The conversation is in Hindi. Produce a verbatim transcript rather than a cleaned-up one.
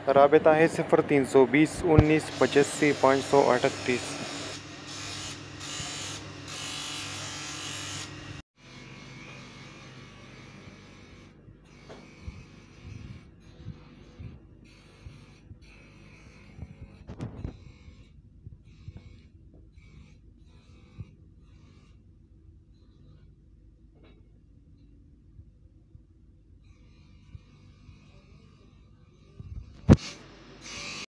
राबता है सिफ़र तीन सौ बीस उन्नीस पचासी पाँच सौ अड़तीस।